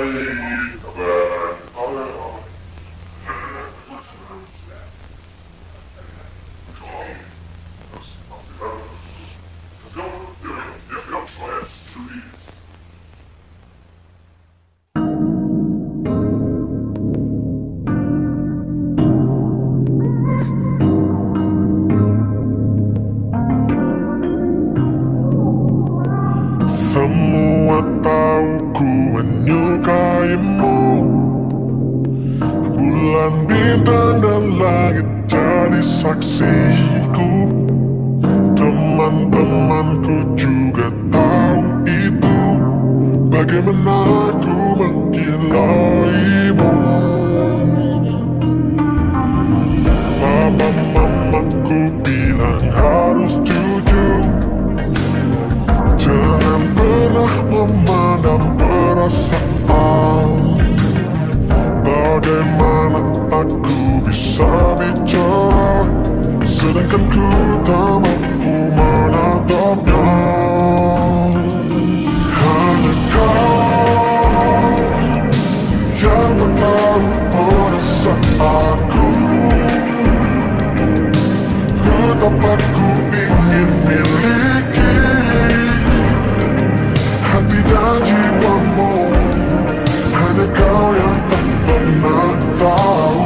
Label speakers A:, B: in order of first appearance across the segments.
A: Semua tahu ku menyukaimu. Bulan, bintang, dan langit jadi saksiku. Teman-temanku juga tahu itu. Bagaimana ku menggilaimu. Papa mamaku bilang harus jujur. Jangan pernah memendam perasaan. Bagaimana aku bisa bicara, sedangkan ku tak mampu menatapnya. Hanya kau yang tak tahu perasaanku. Betapa kuingin miliki hati dan jiwamu. Hanya kau yang tak pernah tahu.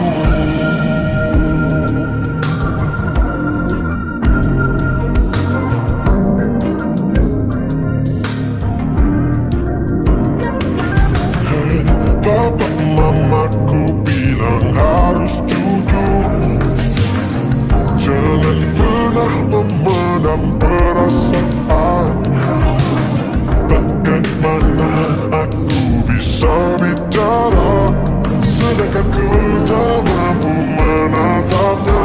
A: Hey, Papa mamaku bilang harus jujur. Jangan pernah memendam perasaan. Bagaimana aku bisa bicara, sedangkan ku tak mampu menatapnya.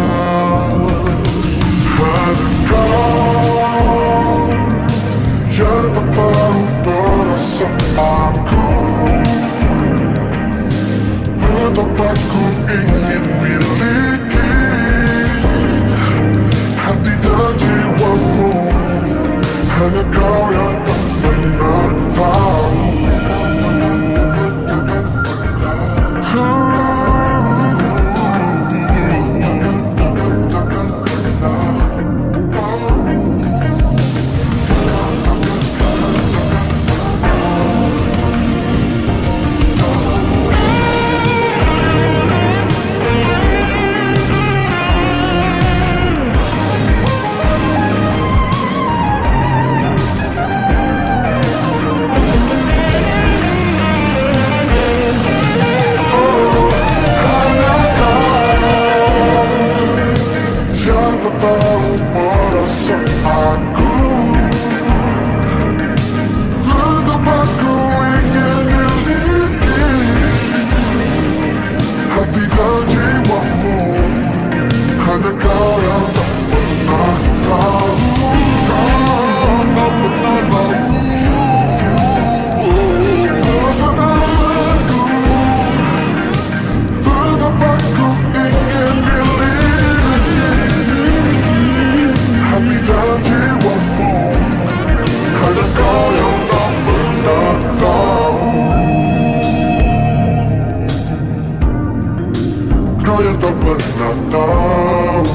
A: Hanya kau yang tak tahu perasaanku. Betapa ku ingin miliki hati dan jiwamu. Hanya kau yang tak pernah tahu. Tahu perasaanku. Betapa kuingin miliki hati dan jiwamu. Hanya kau yang tak pernah tahu. Kau tak pernah tahu perasaanku. Betapa kuingin miliki hati dan jiwamu. Hanya kau yang tak pernah tahu. Kau yang tak pernah tahu.